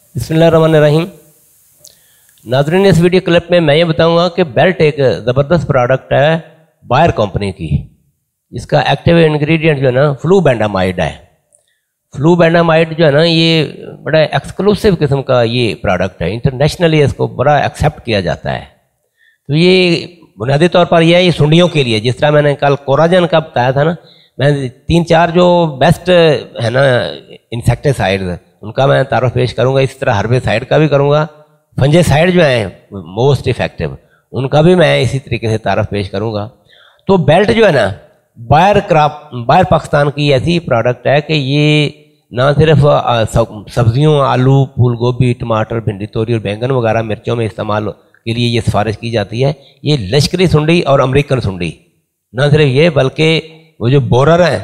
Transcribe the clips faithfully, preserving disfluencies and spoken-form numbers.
بسم اللہ الرحمن الرحیم. ناظرین اس ویڈیو کلپ میں میں یہ بتاؤں گا کہ بیلٹ ایک زبردست پروڈکٹ ہے بائر کمپنی کی. اس کا ایکٹیو انگریڈینٹ جو ہے نا فلو بینڈامائڈ ہے. فلو بینڈامائڈ جو ہے نا یہ بڑا ایکسکلوسیو قسم کا یہ پروڈکٹ ہے. انٹرنیشنلی اس کو بڑا ایکسیپٹ کیا جاتا ہے. تو یہ بنیادی طور پر یہ ہے یہ سنڈیوں کے لیے. جس طرح میں نے کل کوراجن کا بتایا تھا نا, میں تین چار جو بیسٹ ہے نا انسیکٹیسائڈ ان کا میں تعارف پیش کروں گا. اس طرح ہربیسائڈ کا بھی کروں گا. فنجے سائڈ جو ہیں موسٹ افیکٹو ان کا بھی میں اسی طریقے سے تعارف پیش کروں گا. تو بیلٹ جو ہے نا بائر کراپ بائر پاکستان کی ایسی پروڈکٹ ہے کہ یہ نہ صرف سبزیوں آلو پھول گوبھی ٹماٹر بھنڈی توری اور بینگن وغیرہ مرچوں میں استعمال کے لیے یہ سفارش کی جاتی ہے. یہ لشکری سنڈی اور امریکن سنڈی نہ صرف یہ بلکہ وہ جو بورر ہیں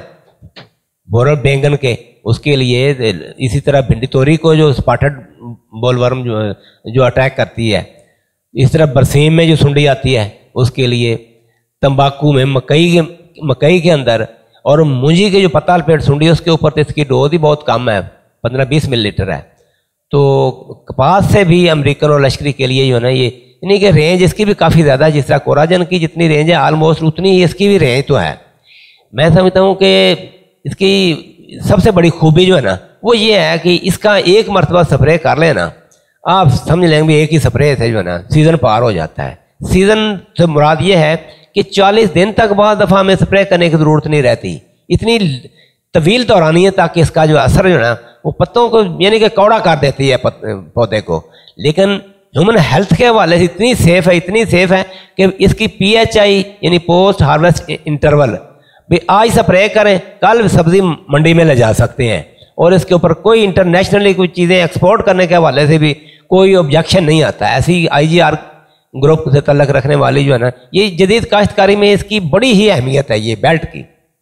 بورر بینگن کے اس کے لیے, اسی طرح بھنڈی توری کو جو اسپاٹڈ بول ورم جو جو اٹیک کرتی ہے, اس طرح برسیم میں جو سنڈی آتی ہے اس کے لیے, تمباکو میں مکئی کے مکئی کے اندر اور مونجی کے جو پتال پیٹ سنڈی اس کے اوپر تو اس کی ڈوز ہی بہت کم ہے, پندرہ بیس ملی لیٹر ہے. تو کپاس سے بھی امریکن اور لشکری کے لیے جو ہے نا یہ یعنی کہ رینج اس کی بھی کافی زیادہ ہے. جس طرح کوراجن کی جتنی رینج ہے آلموسٹ اتنی اس کی بھی رینج تو ہے. میں سمجھتا ہوں کہ اس کی سب سے بڑی خوبی جو ہے نا وہ یہ ہے کہ اس کا ایک مرتبہ سپرے کر لیں نا آپ سمجھ لیں گے ایک ہی سپرے سے جو ہے نا سیزن پار ہو جاتا ہے. سیزن سے مراد یہ ہے کہ چالیس دن تک بعض دفعہ ہمیں سپرے کرنے کی ضرورت نہیں رہتی. اتنی طویل دورانی ہے تاکہ اس کا جو اثر جو ہے نا وہ پتوں کو یعنی کہ کوڑا کر دیتی ہے پودے کو. لیکن ہیومن ہیلتھ کے حوالے سے اتنی سیف ہے اتنی سیف ہے کہ اس کی پی ایچ آئی یعنی پوسٹ ہارویسٹ انٹرول بھی آج سپرے کریں کل سبزی منڈی میں لے جا سکتے ہیں. اور اس کے اوپر کوئی انٹرنیشنلی کوئی چیزیں ایکسپورٹ کرنے کے حوالے سے بھی کوئی آبجیکشن نہیں آتا. ایسی آئی جی آر گروپ سے تعلق رکھنے والی جو ہے نا یہ جدید کاشتکاری میں اس کی بڑی ہی اہمیت ہے یہ بیلٹ کی.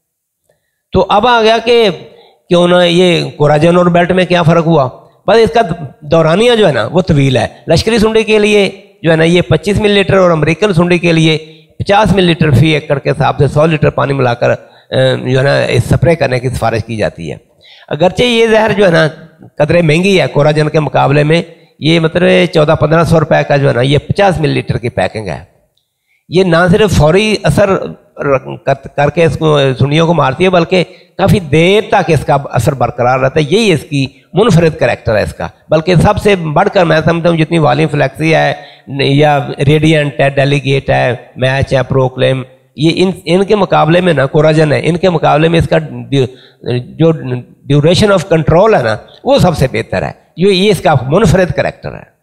تو اب آ گیا کہ کیوں نہ یہ کوراجن اور بیلٹ میں کیا فرق ہوا. بس اس کا دورانیہ جو ہے نا وہ طویل ہے. لشکری سنڈی کے لیے جو ہے نا یہ پچیس ملی لیٹر اور امریکن سنڈی کے لیے پچاس ملی لیٹر فی ایکڑ کے حساب سے سو لیٹر پانی ملا کر جو ہے نا اسپرے کرنے کی سفارش کی جاتی ہے. اگرچہ یہ زہر جو ہے نا قدرے مہنگی ہے کوراجن کے مقابلے میں, یہ مطلب چودہ پندرہ سو روپے کا جو ہے نا یہ پچاس ملی لیٹر کی پیکنگ ہے. یہ نہ صرف فوری اثر کر کے اس کو سنڈیوں کو مارتی ہے بلکہ کافی دیر تک اس کا اثر برقرار رہتا ہے. یہی اس کی منفرد کریکٹر ہے اس کا. بلکہ سب سے بڑھ کر میں سمجھتا ہوں جتنی والیم فلیکسی ہے یا ریڈینٹ ہے ڈیلیگیٹ ہے میچ ہے پروکلیم یہ ان ان کے مقابلے میں نا کوراجن ہے ان کے مقابلے میں اس کا جو ڈیوریشن آف کنٹرول ہے نا وہ سب سے بہتر ہے. یہ اس کا منفرد کریکٹر ہے.